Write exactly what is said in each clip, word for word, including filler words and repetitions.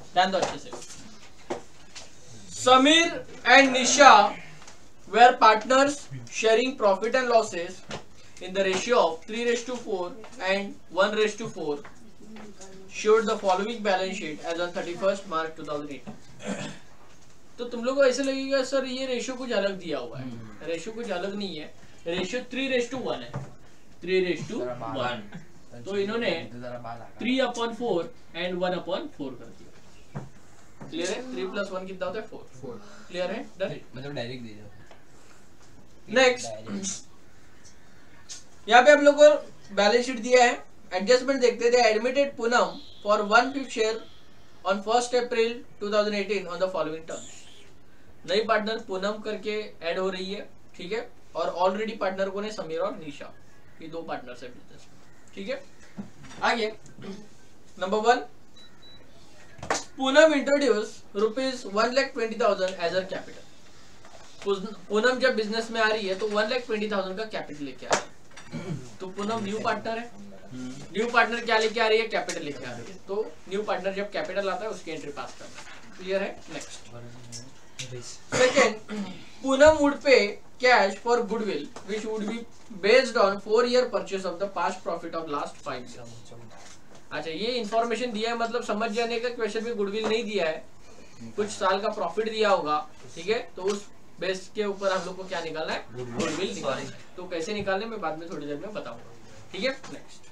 ध्यान दो अच्छे से। Sameer and Nisha were partners sharing profit and losses in the ratio of three raised to four and one raised to four. Showed the following balance sheet as on thirty-first March two thousand eight. तो तुम लोगों को ऐसे लगेगा sir ये ratio कुछ अलग दिया हुआ है, रेशियो कुछ अलग नहीं है, ratio three is to one है, थ्री रेस टू वन, तो इन्होंने three upon four and one upon four कर दिया। क्लियर है? थ्री प्लस वन कितना होता है? फोर। फोर क्लियर है? डन, मतलब डायरेक्ट दे दो। नेक्स्ट यहाँ पे हम लोग को बैलेंस शीट दिया है, एडजस्टमेंट देखते थे। Admitted Poonam for one fifth share on first April two thousand eighteen on the following terms. नई पार्टनर पूनम करके ऐड हो रही है, ठीक है, और ऑलरेडी पार्टनर को ने समीर और निशा, ये दो पार्टनर्स है बिजनेस में, ठीक है। आगे number one, Poonam introduce rupees one lakh twenty thousand as a capital. Poonam जब बिजनेस में आ रही है तो वन लाख ट्वेंटी थाउजेंड का कैपिटल लेके आ रही है। तो पूनम न्यू पार्टनर है, न्यू पार्टनर क्या लेके आ रही है? कैपिटल लेके आ रही है। तो न्यू पार्टनर जब कैपिटल आता है उसकी एंट्री पास करना है। क्लियर है? Next second, Poonam would pay cash for goodwill which would be based on four year purchase of the past profit of last five year. अच्छा, ये इन्फॉर्मेशन दिया है, मतलब समझ जाने का क्वेश्चन में गुडविल नहीं दिया है, कुछ साल का प्रॉफिट दिया होगा, ठीक है, तो उस बेस के ऊपर हम लोग को क्या निकालना है? गुडविल निकालना है। तो कैसे निकालने मैं बाद में थोड़ी देर में बताऊंगा, ठीक है। Next,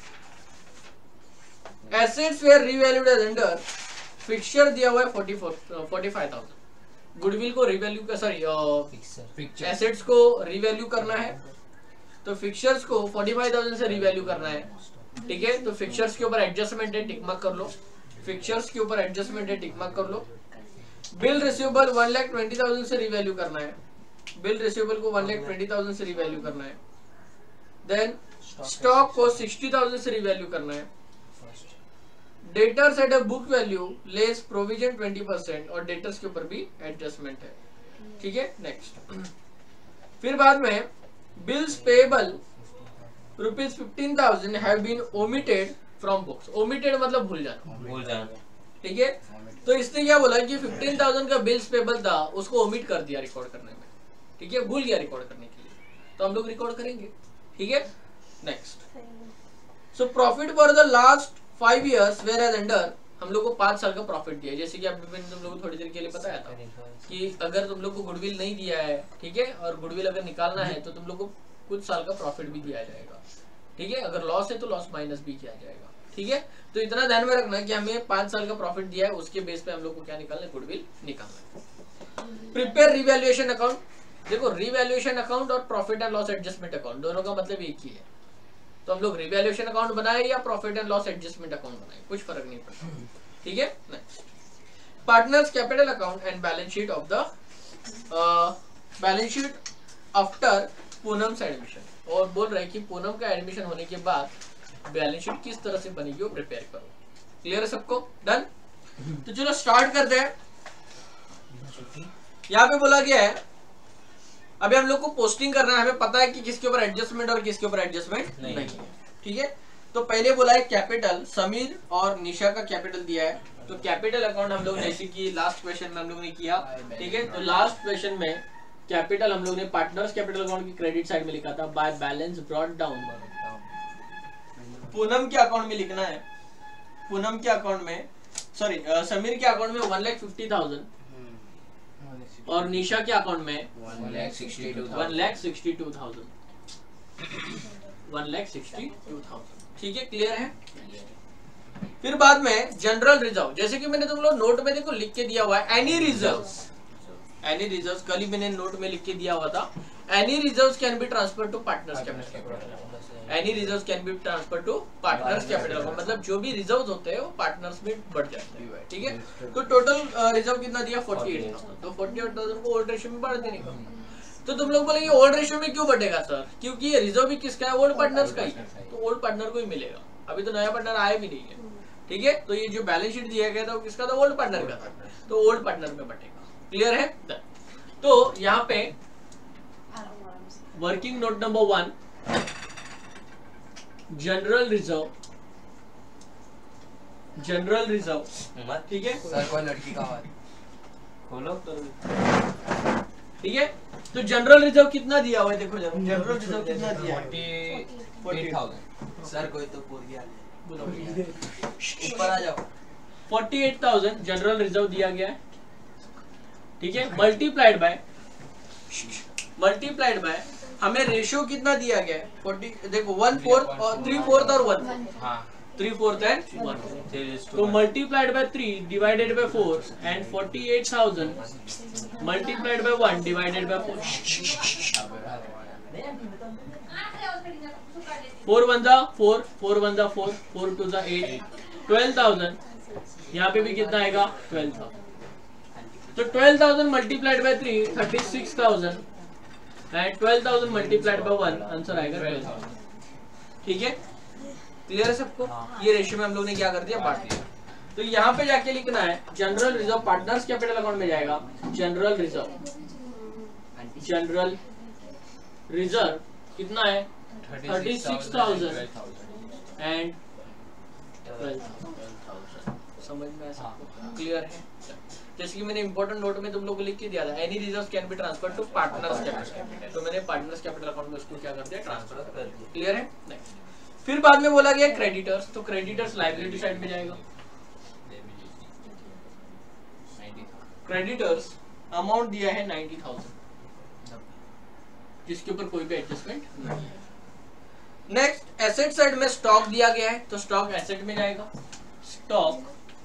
assets were revalued as under fixture दिया हुआ है फोर्टी फाइव थाउजेंड। गुडविल को रीवैल्यू का सॉरी एसेट्स को रीवैल्यू करना है, तो फिक्सचर्स को फोर्टी फाइव थाउजेंड से रीवैल्यू करना है, ठीक है। तो फिक्सचर्स के ऊपर एडजस्टमेंट है, टिक मार्क कर लो। फिक्सचर्स के ऊपर एडजस्टमेंट है, टिक मार्क कर लो। Bill receivable one lakh twenty thousand से रिवैल्यू करना है, बिल रिसीवेबल को वन लाख ट्वेंटी थाउजेंड से रिवैल्यू करना है। देन स्टॉक को सिक्सटी थाउजेंड से रिवैल्यू करना है। Debtors at a book value less provision twenty percent, और डेटर्स के ऊपर भी एडजस्टमेंट है, ठीक है। नेक्स्ट, फिर बाद में bills payable rupees fifteen thousand have been omitted from books. Omitted मतलब भूल जाना, भूल जाना, ठीक है। तो इसने क्या बोला कि फिफ्टीन थाउजेंड का बिल्स पेबल था, उसको ओमिट कर दिया रिकॉर्ड करने में, ठीक है, भूल गया रिकॉर्ड करने के लिए, तो हम लोग रिकॉर्ड करेंगे, ठीक है। Next, so profit for the last five years were as under, हम लोग को पांच साल का प्रॉफिट दिया है, जैसे कि अभी मैंने तुम लोग को थोड़ी देर के लिए बताया था कि अगर तुम लोग को गुडविल नहीं दिया है, ठीक है, और गुडविल अगर निकालना है तो तुम लोग को कुछ साल का प्रॉफिट भी दिया जाएगा, ठीक है। अगर लॉस है तो लॉस माइनस भी किया जाएगा, ठीक है। तो इतना ध्यान में रखना कि हमें पांच साल का प्रॉफिट दिया है, उसके बेस पे हम लोग को क्या निकालना है? गुडविल निकालना है। Prepare revaluation account. देखो, रिवैल्यूएशन अकाउंट और profit and loss adjustment account दोनों का मतलब एक ही है। तो हम लोग रिवैल्यूएशन अकाउंट बनाए या profit and loss adjustment account बनाए, कुछ फर्क नहीं पड़ता, ठीक है। Next, partners capital account and balance sheet of the balance sheet after Poonam's admission. और बोल रहे हैं कि पूनम का एडमिशन होने के बाद बैलेंस शीट किस तरह से बनेगी वो प्रिपेयर करो। क्लियर है सबको? डन। तो चलो स्टार्ट करते हैं। यहाँ पे बोला गया है अभी हम लोग को पोस्टिंग करना है, हमें पता है कि किसके ऊपर एडजस्टमेंट और किसके ऊपर एडजस्टमेंट नहीं, नहीं है, ठीक है। तो पहले बोला है कैपिटल, समीर और निशा का कैपिटल दिया है, तो कैपिटल अकाउंट हम लोग जैसे कि लास्ट क्वेश्चन में हम लोग ने किया, ठीक है। तो लास्ट क्वेश्चन में कैपिटल हम लोग ने पार्टनर्स कैपिटल अकाउंट की क्रेडिट साइड में लिखा था, by balance brought down. Poonam के अकाउंट में लिखना है, पूनम के अकाउंट में सॉरी समीर के अकाउंट में वन लाख फिफ्टी थाउजेंड और निशा के अकाउंट में one lakh sixty two thousand one lakh sixty two thousand, ठीक है। क्लियर है? फिर बाद में जनरल रिजर्व, जैसे कि मैंने तुम लोग नोट में देखो लिख के दिया हुआ है, एनी रिजर्व्स, एनी रिजर्व्स कल ही मैंने नोट में लिख के दिया हुआ था, any reserves can be transfer to partners capital. Any reserves can be transfer to partners capital, मतलब जो भी रिजर्व्स होते हैं वो पार्टनर्स में बढ़ जाते हैं, ठीक है। तो टोटल रिजर्व कितना दिया? Forty eight thousand. तो फोर्टी एट थाउजेंड को ओल्ड रेशियो में बढ़ देने का। तो तुम लोग बोलेंगे ओल्ड रेशियो में क्यों बढ़ेगा सर? क्योंकि ये रिजर्व भी किसका है? ओल्ड पार्टनर्स का ही, तो ओल्ड पार्टनर को ही मिलेगा, अभी तो नया पार्टनर आया भी नहीं है, ठीक है। तो ये जो बैलेंस शीट दिया गया था वो किसका था? ओल्ड पार्टनर का था, तो ओल्ड पार्टनर में बढ़ेगा। क्लियर है? तो यहाँ पे working note number one, general reserve general reserve, ठीक है सर कोई लड़की का आवाज खोलो तो ठीक है। तो जनरल रिजर्व कितना दिया हुआ है, देखो जरा जनरल रिजर्व कितना दिया है, एट थाउजेंड। सर कोई तो पूरी आ जाए, बोलो ऊपर आ जाओ। Forty eight thousand general reserve दिया गया है, ठीक है। मल्टीप्लाइड बाय मल्टीप्लाइड बाय हमें रेशियो कितना दिया गया है, फोर्टी, देखो वन फोर्थ और थ्री फोर्थ और वन, हाँ थ्री फोर्थ एंड वन, तो multiplied by three divided by four and forty eight thousand multiplied by one divided by four, four one जा फोर, फोर वन जा four, four two जा eight, twelve thousand. यहाँ पे भी कितना आएगा, twelve thousand. तो twelve thousand multiplied by three, thirty six thousand and twelve thousand multiplied by one, answer आएगा ट्वेल्व थाउजेंड। ठीक है, क्लियर है सबको? ये रेशियो में हम लोग ने क्या कर दिया, बांट दिया। तो यहाँ पे जाके लिखना है general reserve partners capital account में जाएगा, जनरल रिजर्व, जनरल रिजर्व कितना है, thirty six thousand and twelve thousand. समझ में आया सबको? क्लियर है? जैसे कि मैंने इंपॉर्टेंट नोट में तुम लोग को लिख के दिया था, any reserves can be transfer to partners capital, तो मैंने पार्टनर्स कैपिटल अकाउंट में उसको क्या कर दिया, ट्रांसफर कर दिया। क्लियर है? नेक्स्ट फिर बाद में बोला गया क्रेडिटर्स, तो क्रेडिटर्स लायबिलिटी साइड में जाएगा। क्रेडिटर्स अमाउंट दिया है नाइंटी थाउजेंड, जिसके ऊपर कोई भी एडजस्टमेंट नहीं है। नेक्स्ट एसेट साइड में स्टॉक दिया गया है, तो स्टॉक एसेट में जाएगा। स्टॉक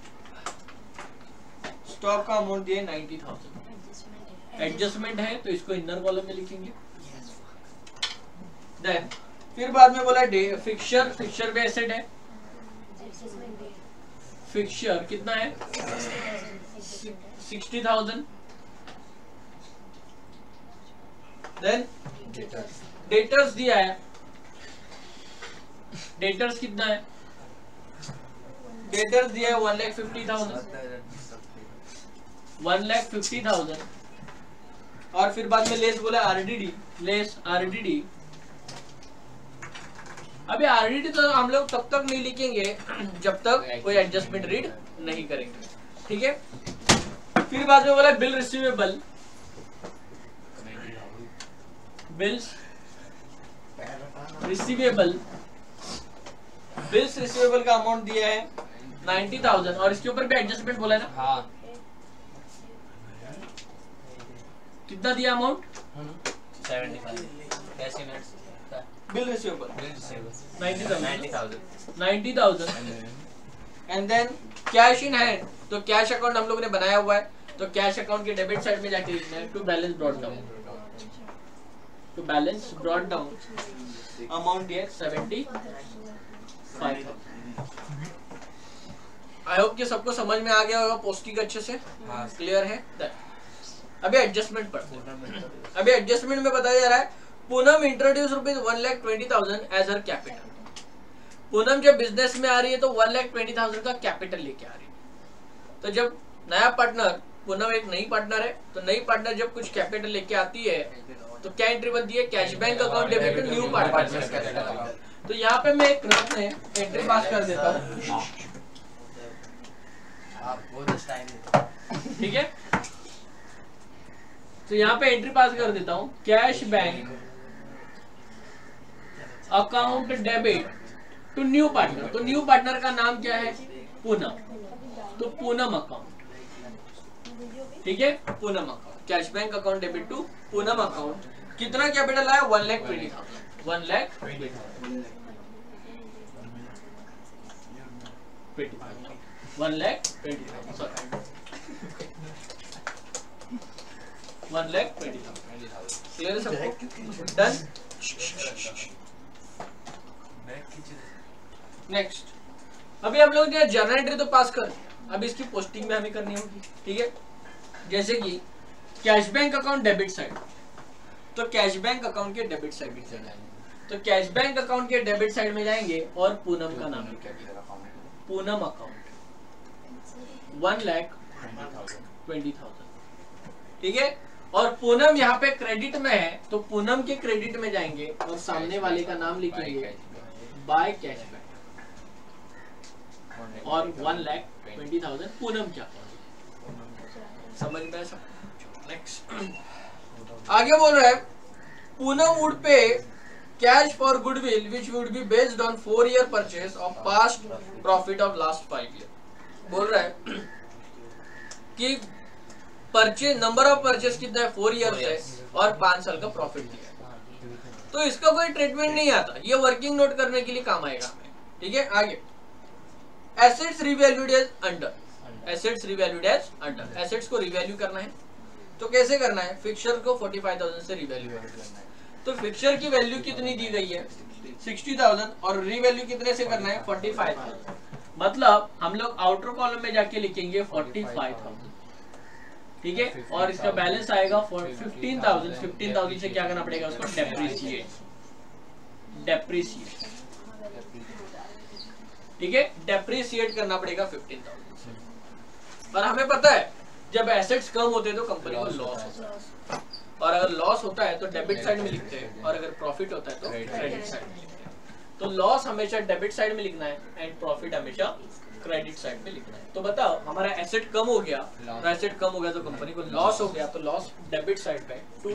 स्टॉक का अमाउंट दिया है नाइंटी थाउजेंड, एडजस्टमेंट है तो इसको इनर कॉलम में लिखेंगे। देन फिर बाद में बोला डे फिक्सचर, फिक्सचर भी एसेट है। फिक्सचर कितना है, सिक्सटी थाउजेंड। देन डेटर्स दिया है, डेटर्स कितना है, डेटर्स दिया है one lakh fifty thousand, one lakh fifty thousand. और फिर बाद में लेस बोला आरडीडी, लेस आरडीडी। अभी आरडीडी तो हम लोग तब तक नहीं लिखेंगे जब तक कोई एडजस्टमेंट रीड नहीं करेंगे, ठीक है। फिर बाद में बोला bill receivable, bills receivable, bills receivable का अमाउंट दिया है नाइंटी थाउजेंड और इसके ऊपर भी एडजस्टमेंट बोला है ना, हाँ कितना दिया amount, seventy five cash units bill receivable ninety thousand ninety thousand. And then cash in hand, तो कैश अकाउंट हम लोग ने बनाया हुआ है, तो कैश अकाउंट के डेबिट साइड में जाके लिखना है to balance brought down, to balance brought down amount दिया सेवेंटी फाइव। आई होप कि सबको समझ में आ गया होगा पोस्टिंग अच्छे से, क्लियर है? अभी एडजस्टमेंट पर, अभी एडजस्टमेंट में बताया जा रहा है Poonam introduce rupees one lakh twenty thousand as her capital. Poonam जब बिजनेस में आ रही है तो वन लाख ट्वेंटी थाउजेंड का कैपिटल लेके आ रही है। तो जब नया पार्टनर, पूनम एक नई पार्टनर है, तो नई पार्टनर जब कुछ कैपिटल लेके आती है तो क्या एंट्री बनती है, cash bank account debit to new partner. तो यहाँ पे मैं एक रफ में एंट्री पास कर देता हूँ, ठीक है। तो यहाँ पे एंट्री पास कर देता हूँ, cash bank account debit to new partner. तो न्यू पार्टनर का नाम क्या है, पूनम, तो पूनम अकाउंट, ठीक है, Poonam account, cash bank account debit to Poonam account. कितना कैपिटल आया, one lakh twenty thousand, one lakh twenty thousand, one lakh twenty thousand, sorry one lakh twenty thousand. Clear है सबको? डन। नेक्स्ट अभी हम लोग जर्नल एंट्री तो पास कर, अब इसकी पोस्टिंग में हमें करनी होगी, ठीक है। जैसे कि cash bank account debit side, तो कैश बैंक अकाउंट के डेबिट साइड में जाएंगे, तो कैश बैंक अकाउंट के डेबिट साइड में जाएंगे और पूनम का नाम लिखेंगे, Poonam account one lakh twenty thousand, ठीक है। और पूनम यहाँ पे क्रेडिट में है तो पूनम के क्रेडिट में जाएंगे और सामने वाले का नाम लिखेंगे बाय कैश बैंक, और one lakh twenty thousand Poonam क्या समझ में सब। नेक्स्ट आगे बोल रहा है Poonam would pay cash for goodwill which would be based on four year purchase of past profit of last five year. बोल रहा है कि परचेज नंबर ऑफ परचेज कितना है फोर ईयर है और पांच साल का प्रॉफिट दिया है, तो इसका कोई ट्रीटमेंट नहीं आता, ये वर्किंग नोट करने के लिए काम आएगा हमें। ठीक है आगे assets revalued as under, assets revalued as under, assets को रिवैल्यू करना है तो कैसे करना है, फिक्सचर को फोर्टी फाइव थाउजेंड से रिवैल्यू करना है। तो फिक्सचर की वैल्यू कितनी दी गई है सिक्सटी थाउजेंड और रिवैल्यू कितने से करना है फोर्टी फाइव थाउजेंड, मतलब हम लोग आउटर कॉलम में जाके लिखेंगे फोर्टी फाइव थाउजेंड। ठीक है और इसका बैलेंस आएगा फिफ्टीन थाउजेंड, फिफ्टीन थाउजेंड से क्या करना पड़ेगा उसको डेप्रिसिएट, डेप्रिसिएट ठीक है डेप्रिसिएट करना पड़ेगा फिफ्टीन थाउजेंड से। पर हमें पता है जब एसेट्स कम होते हैं तो कंपनी को लॉस होता है, और अगर लॉस होता है तो डेबिट साइड में लिखते हैं और अगर प्रॉफिट होता है तो क्रेडिट साइड में लिखते हैं। तो लॉस हमेशा डेबिट साइड में लिखना है एंड प्रॉफिट हमेशा क्रेडिट साइड में लिखना है। तो बताओ हमारा एसेट कम हो गया, तो एसेट कम हो गया तो कंपनी को लॉस हो गया, तो लॉस डेबिट साइड पे टू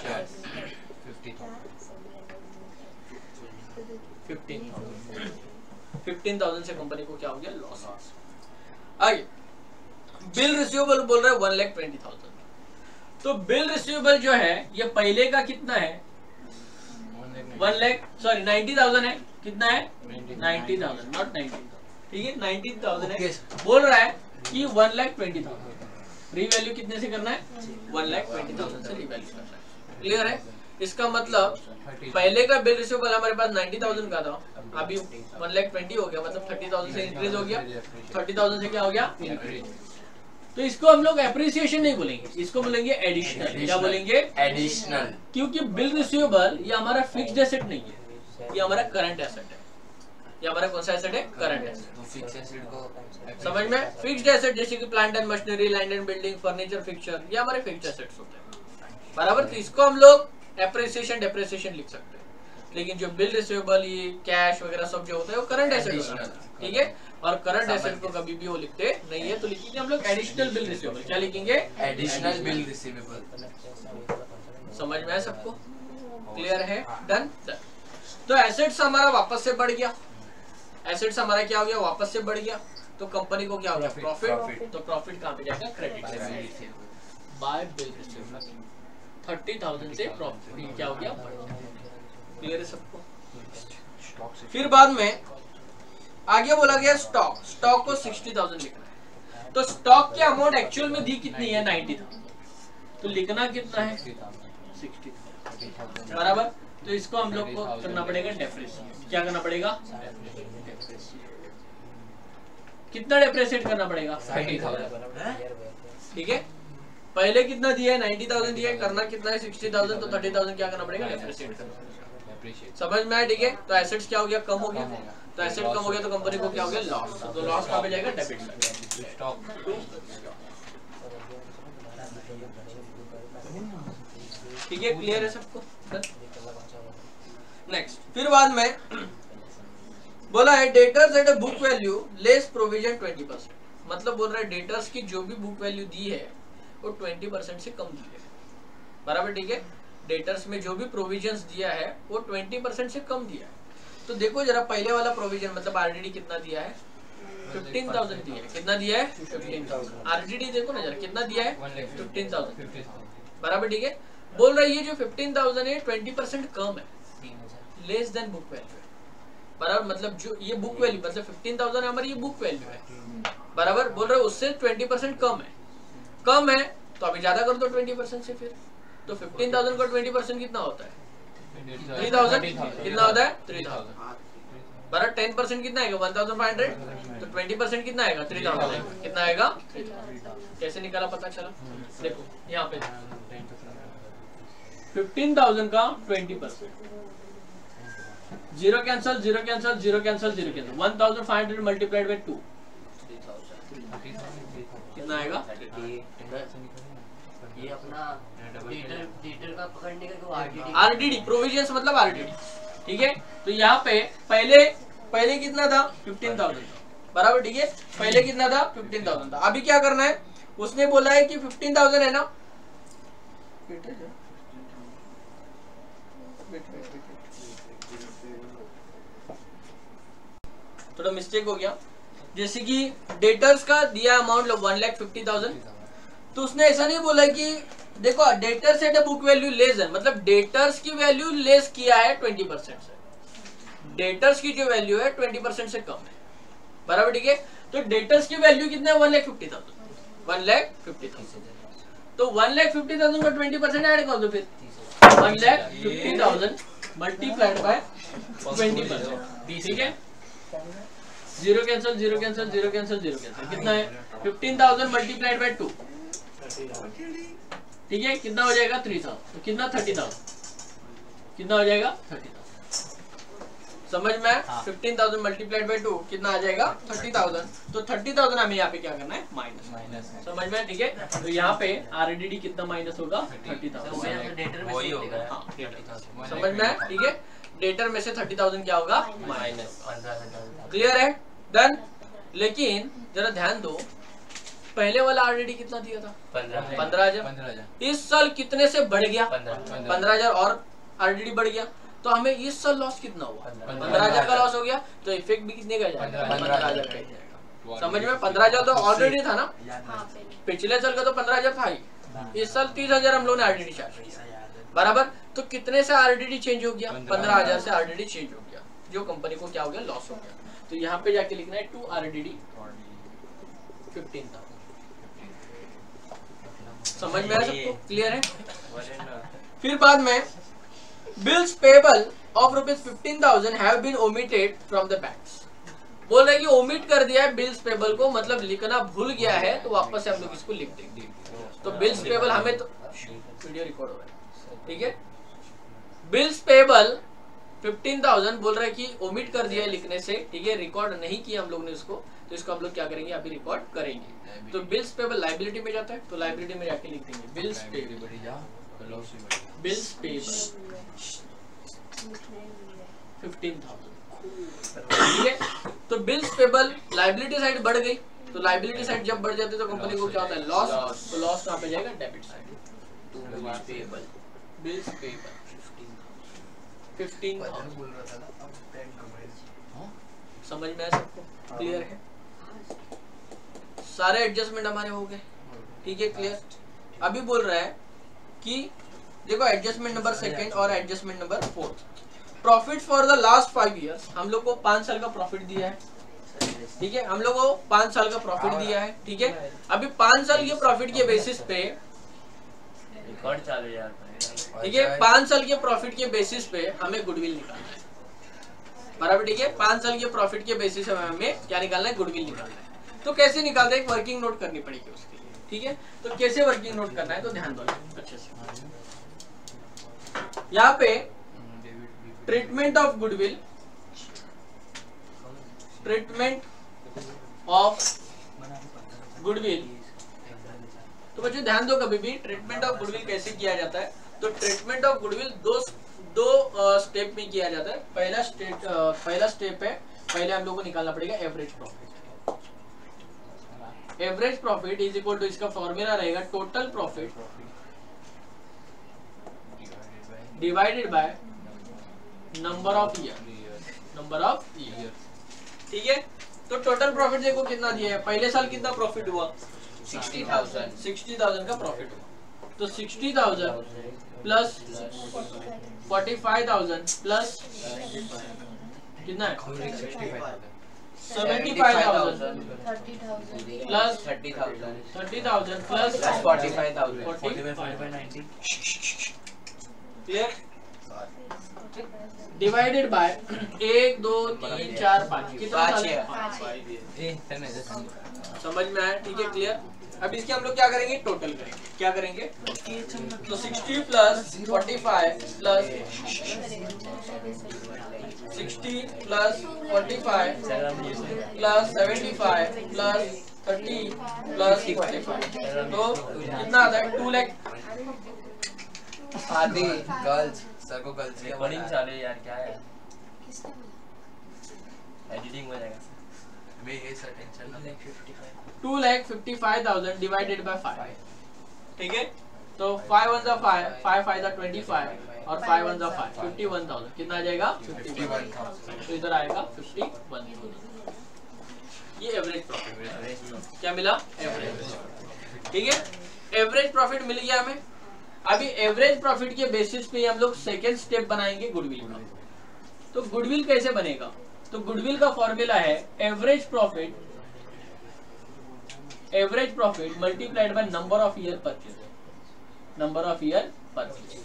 फिफ्टीन थाउजेंड से कंपनी को क्या हो गया लॉस। आगे बिल रिसीवेबल बोल रहे हैं वन लाख ट्वेंटी थाउजेंड, तो बिल रिसीवेबल जो है ये पहले का कितना है one lakh sorry ninety thousand है, कितना है नाइन्टी थाउजेंड नॉट नाइन्टी, ठीक है नाइन्टीन थाउजेंड है। बोल रहा है कि one lakh twenty thousand revalue कितने से करना है वन लाख ट्वेंटी थाउजेंड से रिवैल्यू करना है। क्लियर है, इसका मतलब पहले का बिल रिसीवेबल हमारे पास नाइन्टी थाउजेंड का था, अभी वन लाख ट्वेंटी हो गया, मतलब थर्टी थाउजेंड से इंक्रीज हो गया, थर्टी थाउजेंड से क्या हो गया इंक्रीज। तो इसको हम लोग एप्रिसिएशन नहीं बोलेंगे, इसको बोलेंगे एडिशनल। क्या बोलेंगे एडिशनल, क्योंकि बिल रिसीवेबल ये हमारा फिक्स्ड एसेट नहीं है, ये हमारा करंट एसेट है। ये हमारा कौन सा एसेट है करंट एसेट। फिक्स एसेट को समझ में, फिक्स्ड एसेट जैसे कि plant and machinery, land and building, furniture, fixture, ये हमारे फिक्स्ड एसेट्स होते हैं बराबर। तो इसको हम लोग एप्रिसिएशन डेप्रिसिएशन लिख सकते हैं, लेकिन जो बिल रिसीवेबल ये कैश वगैरह सब जो होता है वो करंट एसेट होता है। ठीक है, और करंट एसेट को कभी भी वो लिखते नहीं है, तो लिखेंगे हम लोग एडिशनल बिल रिसीवेबल। क्या लिखेंगे एडिशनल बिल रिसीवेबल। समझ में है सबको, क्लियर है, डन डन। तो एसेट्स हमारा वापस से बढ़ गया, एसेट्स हमारा क्या हो गया वापस से बढ़ गया, तो कंपनी को क्या हो गया प्रॉफिट। तो प्रॉफिट कहाँ पे जाएगा क्रेडिट से by bill receivable. Thirty thousand से प्रॉफिट क्या हो गया बढ़ गया। क्लियर है सबको। फिर बाद में आगे बोला गया स्टॉक, स्टॉक को सिक्सटी थाउजेंड लिखना है। तो स्टॉक की अमाउंट एक्चुअल में दी कितनी है नाइन्टी थाउजेंड, तो लिखना कितना है सिक्सटी थाउजेंड बराबर। तो इसको हम लोग को करना पड़ेगा डेप्रिसिएट। क्या करना पड़ेगा कितना डेप्रिसिएट करना पड़ेगा थर्टी थाउजेंड। ठीक है, पहले कितना दिया है नाइन्टी थाउजेंड दिया है, करना कितना है सिक्सटी थाउजेंड, तो थर्टी थाउजेंड क्या करना पड़ेगा डेप्रिसिएट करना पड़ेगा। समझ में आया। ठीक है, तो एसेट्स क्या हो गया कम हो गया, तो एसेट कम हो गया तो कंपनी को क्या हो गया लॉस। तो लॉस कहाँ पे जाएगा डेबिट साइड। ठीक है, क्लियर है सबको। नेक्स्ट फिर बाद में बोला है debtors at a book value less provision twenty percent, मतलब बोल रहा है डेटर्स की जो भी बुक वैल्यू दी है वो ट्वेंटी परसेंट से कम दी है बराबर। ठीक है, डेटर्स में जो भी प्रोविजंस दिया है वो ट्वेंटी परसेंट से कम दिया है। तो देखो जरा पहले वाला प्रोविजन मतलब आरडीडी कितना दिया है फिफ्टीन थाउजेंड दिया है, कितना दिया है फिफ्टीन थाउजेंड। आरडीडी देखो ना जरा कितना दिया है फिफ्टीन थाउजेंड बराबर। ठीक है, बोल रहा है ये जो फिफ्टीन थाउजेंड है ट्वेंटी परसेंट कम है, लेस देन बुक वैल्यू है बराबर। मतलब जो ये बुक वैल्यू मतलब फिफ्टीन थाउजेंड हमारी ये बुक वैल्यू है बराबर। बोल रहे उससे ट्वेंटी परसेंट कम है, कम है तो अभी ज्यादा कर दो ट्वेंटी परसेंट से। फिर तो फिफ्टीन थाउजेंड का ट्वेंटी परसेंट कितना होता है थ्री थाउजेंड, कितना होता है थ्री थाउजेंड बराबर। टेन परसेंट कितना आएगा वन थाउजेंड फाइव हंड्रेड, तो ट्वेंटी परसेंट कितना आएगा थ्री थाउजेंड, कितना आएगा। कैसे निकाला पता चला, देखो यहाँ पे फिफ्टीन थाउजेंड का twenty percent, zero cancel zero cancel zero cancel zero cancel, one thousand five hundred multiplied by two कितना आएगा। ये अपना डेटर डेटर का पकड़ने का आरडीडी, आरडीडी प्रोविजंस मतलब आरडीडी। ठीक है, तो यहाँ पे पहले पहले कितना था फिफ्टीन थाउजेंड बराबर, ठीक है। पहले कितना था, फिफ्टीन थाउजेंड था। अभी क्या करना है, उसने बोला है कि फिफ्टीन थाउजेंड है ना, वेट वेट वेट वेट थोड़ा मिस्टेक हो गया। जैसे कि डेटर्स का दिया amount one lakh fifty thousand, तो उसने ऐसा नहीं बोला कि देखो debtors at book value less है, मतलब डेटर्स की वैल्यू लेस किया है ट्वेंटी परसेंट से, डेटर्स की जो वैल्यू है ट्वेंटी परसेंट से कम है, बराबर, ठीक है। तो डेटर्स की वैल्यू कितना है, one lakh fifty thousand one lakh fifty thousand तो वन लाख फिफ्टी थाउजेंड का ट्वेंटी परसेंट ऐड कर दो, फिर one lakh fifty thousand multiplied by twenty percent, ठीक है। Zero cancel zero cancel zero cancel zero cancel, कितना है fifteen thousand multiplied by two, ठीक है, कितना हो जाएगा थ्री थाउजेंड, तो कितना थर्टी थाउजेंड कितना हो जाएगा थर्टी थाउजेंड, समझ में आया। Fifteen thousand multiplied by two कितना आ जाएगा थर्टी थाउजेंड, तो थर्टी थाउजेंड हमें यहाँ पे क्या करना है, माइनस माइनस, समझ में, ठीक है। तो यहाँ पे आरडीडी कितना माइनस होगा, थर्टी थाउजेंड, समझ में आया, ठीक है। डेटर में से थर्टी थाउजेंड क्या होगा, माइनस, क्लियर है, डन। लेकिन जरा ध्यान दो, पहले वाला आरडीडी कितना दिया था, पंद्रह हजार, इस साल कितने से बढ़ गया, पंद्रह हजार और आरडीडी बढ़ गया, तो हमें इस साल लॉस कितना हुआ, पंद्रह हजार का लॉस हो गया, तो इफेक्ट भी कितने का जाएगा, पंद्रह हजार का जाएगा, समझ में। पंद्रह हजार तो ऑलरेडी था ना, पिछले साल का तो पंद्रह हजार था ही, इस साल तीस हजार हम लोगों ने आरडीडी चार्ज किया, बराबर। तो कितने से आरडीडी चेंज हो गया, पंद्रह हजार से आरडीडी चेंज हो गया, जो कंपनी को क्या हो गया, लॉस हो गया। तो यहाँ पे जाके लिखना है टू आरडीडी फिफ्टीन थाउजेंड, समझ में आया सबको, क्लियर है। फिर बाद में bills payable of rupees fifteen thousand have been omitted from the banks, बोल रहे कि ओमिट कर दिया है बिल्स पेबल को, मतलब लिखना भूल गया है, तो वापस से हम लोग इसको लिख देंगे। तो बिल्स पेबल हमें, तो वीडियो रिकॉर्ड हो रहा है, ठीक है। बिल्स पेबल फिफ्टीन थाउजेंड बोल रहे कि ओमिट कर दिया है लिखने से, ठीक है, रिकॉर्ड नहीं किया हम लोग ने इसको, तो इसको हम लोग क्या करेंगे, अभी रिकॉर्ड करेंगे। तो बिल्स पेबल लाइबिलिटी में जाता है, तो लाइबिलिटी में जाके लिख देंगे bills payable, bills payable fifteen thousand, ठीक है। तो बिल्स पेबल लाइबिलिटी साइड बढ़ गई, तो लाइबिलिटी साइड जब बढ़ जाती है तो कंपनी को क्या होता है, लॉस, तो लॉस कहाँ पे जाएगा, debit side, bills payable fifteen thousand, समझ में आया सबको, क्लियर है। सारे एडजस्टमेंट हमारे हो गए, ठीक है, क्लियर। अभी बोल रहा है कि देखो एडजस्टमेंट नंबर सेकंड और adjustment number fourth, profit for the last five years, हम लोग को पांच साल का प्रॉफिट दिया है, ठीक है, हम लोग को पांच साल का प्रॉफिट दिया है, ठीक है। अभी पांच साल के प्रॉफिट के बेसिस पे रिकॉर्ड चालू यार, ठीक है, पांच साल के प्रॉफिट के बेसिस पे हमें गुडविल निकालना है, बराबर, ठीक है। पांच साल के प्रॉफिट के बेसिस पे हमें क्या निकालना है, गुडविल निकालना है। तो कैसे निकालते हैं, एक वर्किंग नोट करनी पड़ेगी उसके लिए, ठीक है। तो कैसे वर्किंग नोट करना है, तो ध्यान दो अच्छे से। यहाँ पे treatment of goodwill, treatment of goodwill, तो बच्चों ध्यान दो, कभी भी ट्रीटमेंट ऑफ गुडविल कैसे किया जाता है, तो ट्रीटमेंट ऑफ गुडविल दो दो स्टेप में किया जाता है। पहला स्टेप पहला स्टेप है, पहले हम लोग को निकालना पड़ेगा average profit. Average profit is equal to, इसका फॉर्मूला रहेगा total profit divided by number of year, number of year, ठीक है। तो टोटल प्रॉफिट देखो कितना दिया है, पहले साल कितना प्रॉफिट हुआ, सिक्सटी थाउजेंड सिक्सटी थाउजेंड का प्रॉफिट हुआ, तो sixty thousand plus forty five thousand plus कितना है, seventy five thousand plus thirty thousand thirty thousand plus forty five thousand forty, clear, divided by एक दो तीन चार पाँच, कितना साल है, समझ में आया, ठीक है, क्लियर। अब इसके हम लोग क्या करेंगे, टोटल करेंगे, क्या करेंगे, तो sixty plus forty five plus sixty plus forty five plus seventy five plus thirty plus forty five, तो कितना आता है, टू लैख। आधी गर्ल्स, सर को गर्ल्स रिकॉर्डिंग चालू है यार, क्या है, एडिटिंग हो जाएगा, मैं ये सर टेंशन ना ले। Two lakh fifty five thousand divided by five, ठीक है। तो फाइव वन जा फाइव, फाइव फाइव जा ट्वेंटी फाइव और फाइव वन जा फाइव, फिफ्टी वन थाउजेंड। कितना आ जाएगा? Fifty one thousand. तो इधर आएगा फिफ्टी वन थाउजेंड। ये एवरेज प्रॉफिट मिला। क्या मिला? एवरेज, ठीक है। एवरेज प्रॉफिट मिल गया हमें। अभी एवरेज प्रॉफिट के बेसिस पे हम लोग सेकेंड स्टेप बनाएंगे गुडविल का। तो गुडविल कैसे बनेगा? तो गुडविल का फॉर्मूला है average profit, average profit multiplied by number of year purchase, number of year purchase.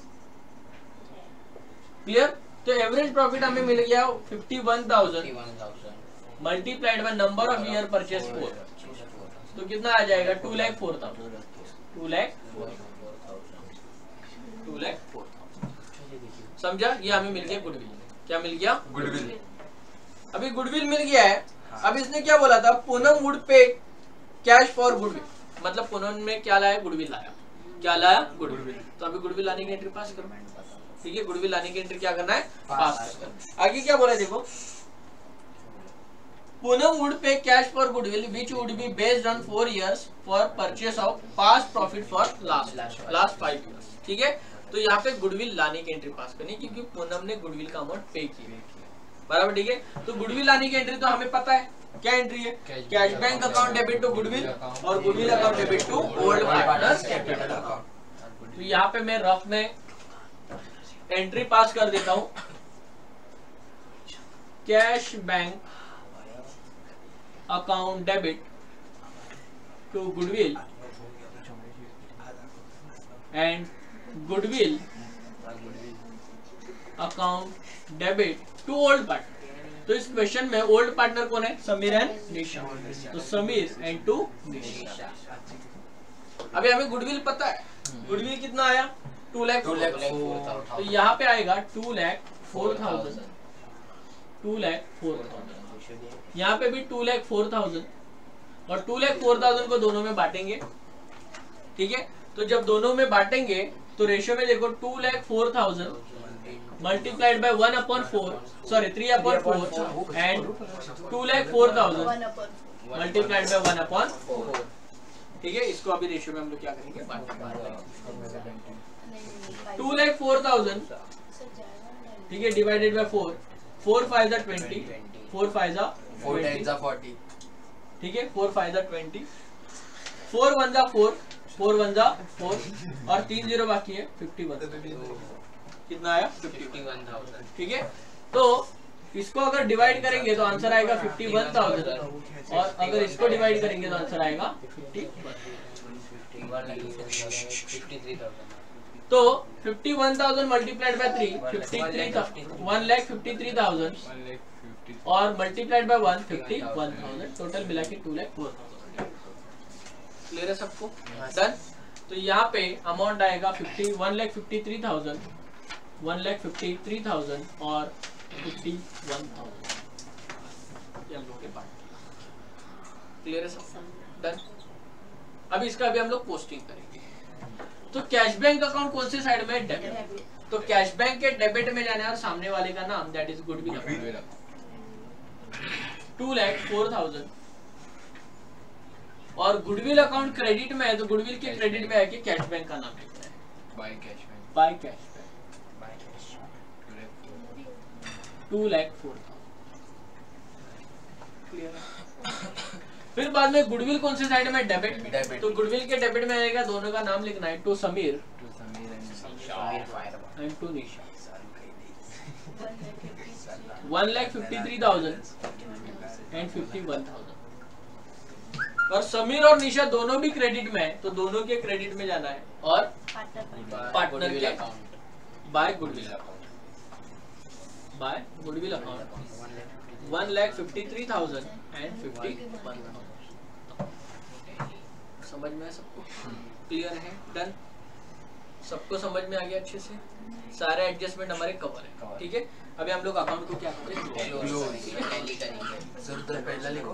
Clear? तो एवरेज प्रॉफिट हमें मिल गया fifty one thousand multiplied by number of year purchase four. तो कितना आ जाएगा? Two lakh four thousand, two lakh two lakh four thousand. समझा? ये हमें मिल गया गुडविल। क्या मिल गया? गुडविल। अभी गुडविल मिल गया है। अब इसने क्या बोला था? Poonam would pay cash for goodwill, मतलब पूनम में क्या लाया? गुडविल लाया। क्या लाया? गुडविल। तो अभी गुडविल लाने की एंट्री पास करो, ठीक है। गुडविल लाने की एंट्री क्या करना है? पास करना। आगे क्या बोला देखो, Poonam would pay cash for goodwill which would be based on four years for purchase of past profit for last last five years, ठीक है। तो यहाँ पे गुडविल लाने की एंट्री पास करनी, क्योंकि पूनम ने गुडविल का अमाउंट पे की, बराबर, ठीक है। तो गुडविल लाने की एंट्री तो हमें पता है क्या एंट्री है? Cash bank account debit to goodwill और goodwill account debit to old partners capital account. तो यहाँ पे मैं रफ में एंट्री पास कर देता हूं। Cash bank account debit to goodwill and goodwill account debit to old partner. तो इस क्वेश्चन में ओल्ड पार्टनर कौन है? समीर एंड निशा। तो समीर एंड टू निशा। अभी हमें गुडविल पता है, गुडविल कितना आया? Two lakh four thousand. तो यहाँ पे आएगा two lakh four thousand, two lakh four thousand. यहाँ पे भी टू लैख फोर थाउजेंड और टू लैख फोर थाउजेंड को दोनों में बांटेंगे, ठीक है। तो जब दोनों में बांटेंगे तो रेशियो में देखो two lakh four thousand multiplied by one upon four, sorry three upon four and two lakh four thousand multiplied by one upon four, ठीक है। इसको अभी रेशियो में हम लोग क्या करेंगे? टू लैख फोर थाउजेंड, ठीक है, divided by four, four five जा ट्वेंटी, फोर फाइव जा फोर्टी, ठीक है, फोर फाइव जा ट्वेंटी, फोर वन जा फोर, फोर वन जा फोर और तीन जीरो बाकी है फिफ्टी वन। कितना आया? फिफ्टी वन थाउजेंड, ठीक है। तो इसको अगर डिवाइड करेंगे तो आंसर आएगा फिफ्टी वन थाउजेंड और अगर इसको डिवाइड करेंगे तो आंसर आएगा फिफ्टी थ्री थाउजेंड। तो fifty one thousand multiplied by three, fifty three thousand, one lakh fifty three thousand और multiplied by one, fifty one thousand. Total मिला के two lakh four thousand. Clear है सबको? डन। तो यहाँ पे अमाउंट आएगा fifty one lakh fifty three thousand, one lakh fifty three thousand और फिफ्टी वन थाउजेंड। ये हम लोग के पास क्लियर है सब? डन। अभी इसका अभी हम लोग पोस्टिंग करेंगे। तो कैश बैंक अकाउंट कौन से साइड में? डेबिट। तो कैश बैंक के डेबिट में जाना है और सामने वाले का नाम that is goodwill account. Two lakh four thousand और गुडविल अकाउंट क्रेडिट में है तो गुडविल के क्रेडिट में है कि कैश बैंक का नाम लिखना है। By cash bank, by cash bank, two lakh four thousand. Clear है? फिर बाद में गुडविल कौन से साइड में? डेबिट। डेबिट। तो गुडविल के डेबिट में आएगा, दोनों का नाम लिखना है, to Sameer to Sameer and to Nisha. One lakh fifty three thousand and fifty one thousand. और समीर और निशा दोनों भी क्रेडिट में है तो दोनों के क्रेडिट में जाना है और पार्टनर के account by goodwill account, by goodwill account one lakh fifty three thousand and fifty one thousand. समझ में है सबको? क्लियर है? डन। सबको समझ में आ गया अच्छे से? सारे एडजस्टमेंट हमारे कवर है, ठीक है। अभी हम लोग अकाउंट को क्या करेंगे? सर तो पहला लिखो।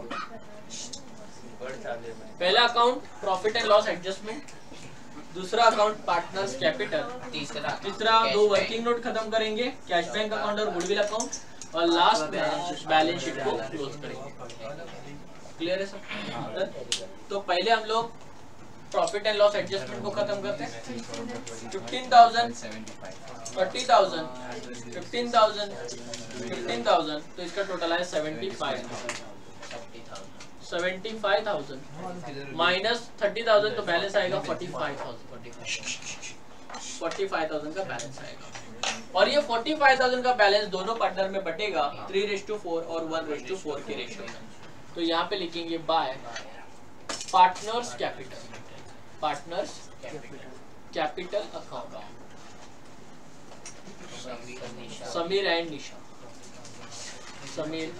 पहला account profit and loss adjustment, दूसरा अकाउंट पार्टनर्स कैपिटल, तीसरा तीसरा दो वर्किंग नोट खत्म करेंगे, कैश बैंक अकाउंट और गुडविल अकाउंट। और लास्ट में बैलेंस शीट को क्लोज करेंगे। क्लियर है सब? तो पहले हम लोग प्रॉफिट एंड लॉस एडजस्टमेंट को खत्म करते हैं। Fifteen thousand, thirty thousand, fifteen thousand, fifteen thousand, तो इसका टोटल है seventy five seventy five thousand minus thirty thousand, तो बैलेंस आएगा forty five thousand forty five thousand का बैलेंस आएगा। और ये फोर्टी फाइव थाउजेंड का बैलेंस दोनों पार्टनर में बटेगा थ्री रेस टू फोर और वन रेस टू फोर के रेशियो में। तो यहाँ पे लिखेंगे by partners capital, partners capital account, Sameer and Nisha, Sameer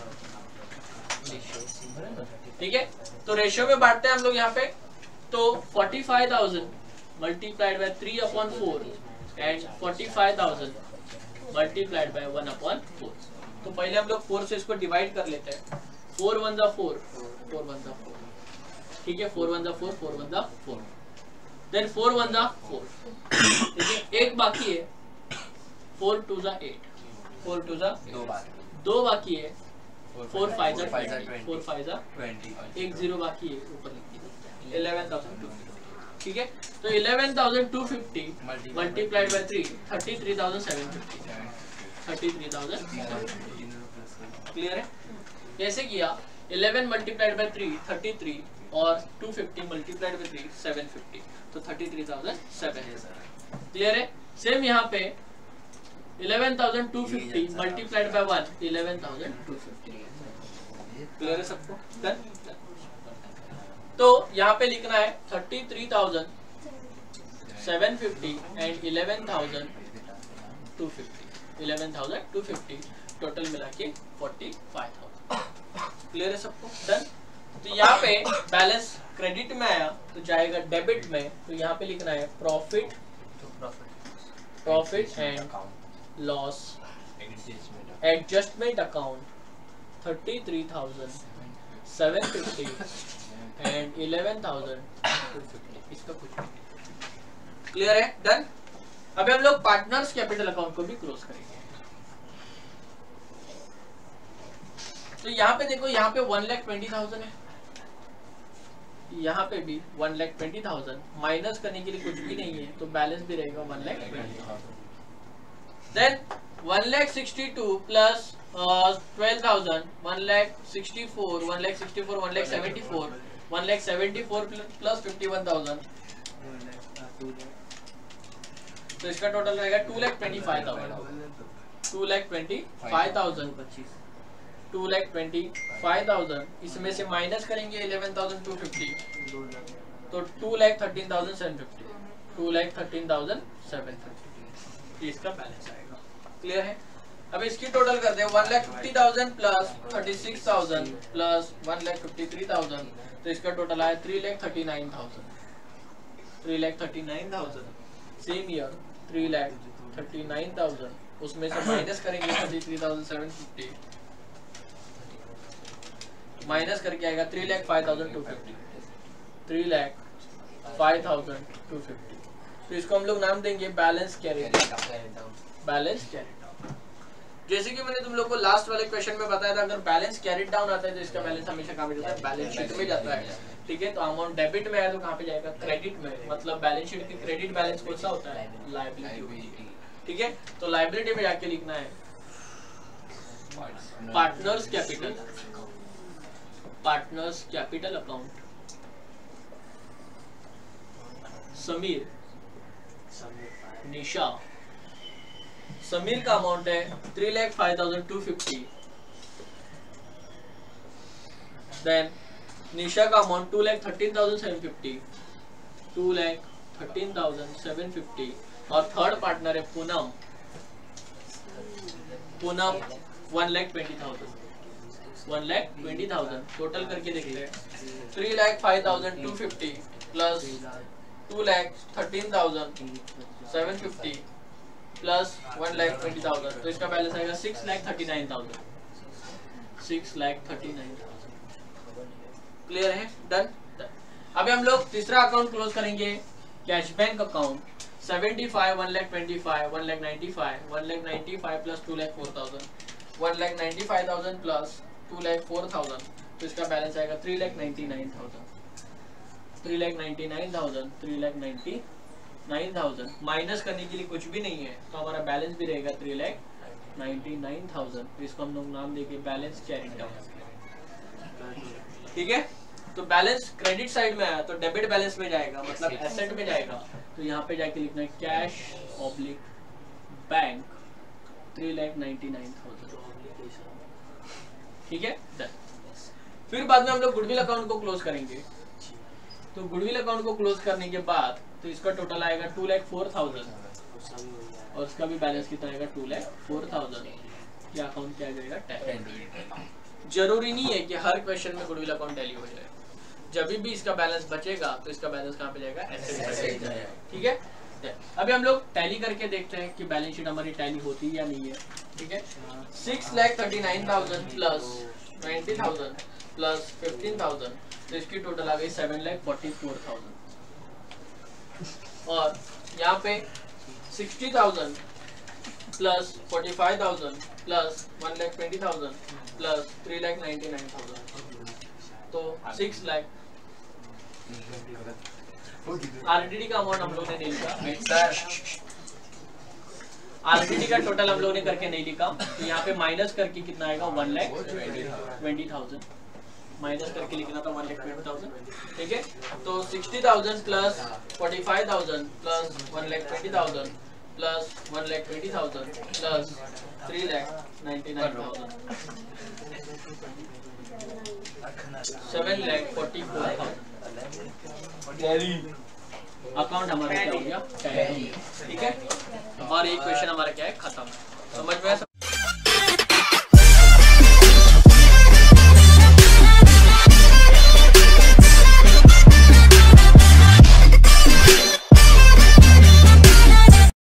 Nisha, ठीक है। तो रेशियो में बांटते हैं हम लोग यहाँ पे। तो forty five thousand multiplied by three upon four and forty five thousand multiplied by one upon four. तो पहले हम लोग फोर से इसको डिवाइड कर लेते हैं। फोर वन जा फोर, फोर वन जा फोर, ठीक है। फोर वन जा फोर, फोर वन जा फोर, देन फोर वन जा फोर, ठीक है। एक बाकी है, फोर टू जा एट, फोर टू जा दो बार दो बाकी है, फोर फाइव जा five जा ट्वेंटी, फोर फाइव जा ट्वेंटी, एक जीरो बाकी है, ऊपर लिख दीजिए इलेवन थाउजेंड टू फिफ्टी, ठीक है। तो eleven thousand two fifty multiplied by three, thirty three thousand seven fifty, thirty three thousand. Clear है? कैसे किया? Eleven multiplied by three, thirty three, और two fifty multiplied by three, seven fifty, तो thirty three thousand seven. Clear है? Same यहाँ पे eleven thousand two fifty multiplied by one, eleven thousand two fifty. Clear है सबको? Done. तो यहाँ पे लिखना है thirty three thousand seven fifty and eleven thousand two fifty, eleven thousand two fifty, total मिला के फोर्टी फाइव थाउजेंड। क्लियर है सबको? डन। तो यहाँ पे बैलेंस क्रेडिट में आया तो जाएगा डेबिट में। तो यहाँ पे लिखना है profit, profit and loss adjustment account thirty three thousand seven fifty and eleven thousand two fifty, इसका कुछ। क्लियर है? डन। अभी हम लोग पार्टनर्स कैपिटल अकाउंट को भी क्लोज करेंगे। तो यहाँ पे देखो, यहाँ पे वन लाख ट्वेंटी थाउजेंड है, यहाँ पे भी one lakh twenty thousand, minus करने के लिए कुछ भी नहीं है, तो बैलेंस भी रहेगा one lakh twenty thousand. Then one lakh sixty two plus twelve thousand, one lakh sixty four, one lakh sixty four, one lakh seventy four, one lakh seventy four plus fifty one thousand, तो इसका टोटल रहेगा two lakh twenty five thousand, two lakh twenty five thousand, पच्चीस two lakh twenty five thousand. इसमें से minus करेंगे eleven thousand two fifty, तो two lakh thirteen thousand seven fifty, two lakh thirteen thousand seven fifty, इसका balance आएगा। क्लियर है? अब इसकी टोटल करते हैं, one lakh fifty thousand plus thirty six thousand plus one lakh fifty three thousand, तो इसका टोटल आया three lakh thirty nine thousand, three lakh thirty nine thousand. Same year three lakh thirty nine thousand, उसमें से माइनस करेंगे thirty three thousand seven fifty, minus करके आएगा three lakh five thousand two fifty, three lakh five thousand two fifty. तो इसको हम लोग नाम देंगे balance carried down, balance carried down. जैसे कि मैंने तुम लोग को लास्ट वाले क्वेश्चन में बताया था, अगर बैलेंस कैरिड डाउन आता है तो इसका बैलेंस हमेशा कहाँ पे जाता है? बैलेंस शीट में जाता है, ठीक है। तो अमाउंट डेबिट में है तो कहाँ पे जाएगा? क्रेडिट में। मतलब बैलेंस शीट की क्रेडिट बैलेंस कौन सा होता है? लायबिलिटी, ठीक है। तो लायबिलिटी में जाके लिखना है partners capital, partners capital account Sameer, Nisha. Sameer का अमाउंट है three lakh five thousand two fifty, then Nisha का amount two lakh thirteen thousand seven fifty, two lakh thirteen thousand seven fifty, और थर्ड पार्टनर है Poonam, Poonam one lakh twenty thousand, one lakh twenty thousand. Total करके देखते हैं, three lakh five thousand two fifty plus two lakh thirteen thousand seven fifty plus one lakh twenty thousand, तो इसका balance आएगा six lakh thirty nine thousand, six lakh thirty nine thousand. Clear है? Done. अभी हम लोग तीसरा अकाउंट क्लोज करेंगे, cash bank account seventy five, one lakh twenty five, one lakh ninety five, one lakh ninety five plus two lakh four thousand, one lakh ninety five thousand plus two lakh four thousand, तो इसका balance आएगा three lakh ninety nine thousand. Three lakh ninety nine thousand three lakh ninety nine thousand minus करने के लिए कुछ भी नहीं है, तो हमारा बैलेंस भी रहेगा three lakh ninety nine thousand. तो इसको हम लोग नाम देंगे बैलेंस कैरिंग डाउन। ठीक है, तो बैलेंस क्रेडिट साइड में आया तो डेबिट बैलेंस में जाएगा, मतलब एसेट में जाएगा। तो यहाँ पे जाके लिखना है cash oblique bank three lakh ninety nine thousand. ठीक है, फिर बाद में हम लोग गुडविल अकाउंट को क्लोज करेंगे। तो गुडविल अकाउंट को क्लोज करने के बाद तो इसका टोटल आएगा टू लैख फोर थाउजेंड और उसका भी बैलेंस कितना आएगा टू लैख फोर थाउजेंड। क्या अकाउंट क्या जाएगा टैली। जरूरी नहीं है कि हर क्वेश्चन में गुडविल अकाउंट टैली हो जाए, जब भी इसका बैलेंस बचेगा तो इसका बैलेंस कहाँ पे जाएगा, एसेट जाएगा। ठीक है, अभी हम लोग टैली करके देखते हैं कि बैलेंस शीट हमारी टैली होती है या नहीं है। ठीक है, six lakh thirty nine thousand plus twenty thousand plus fifteen thousand, तो इसकी टोटल आ गई seven lakh forty four thousand. और यहाँ पे sixty thousand plus forty five thousand plus one lakh twenty thousand plus three lakh ninety nine thousand, तो सिक्स लैख। आरटीडी का amount हम लोग ने नहीं लिखा सर, आरटीडी का टोटल हम लोग ने करके नहीं लिखा, तो यहाँ पे माइनस करके कितना आएगा one lakh twenty thousand minus करके लिखना था वन लैख ट्वेंटी थाउजेंड। ठीक है, तो sixty thousand plus forty five thousand plus one lakh twenty thousand plus one lakh twenty thousand plus three lakh ninety nine thousand, seven lakh forty four thousand. Account हमारा क्या हो गया, टैली। ठीक है, और एक क्वेश्चन हमारा क्या है, खत्म।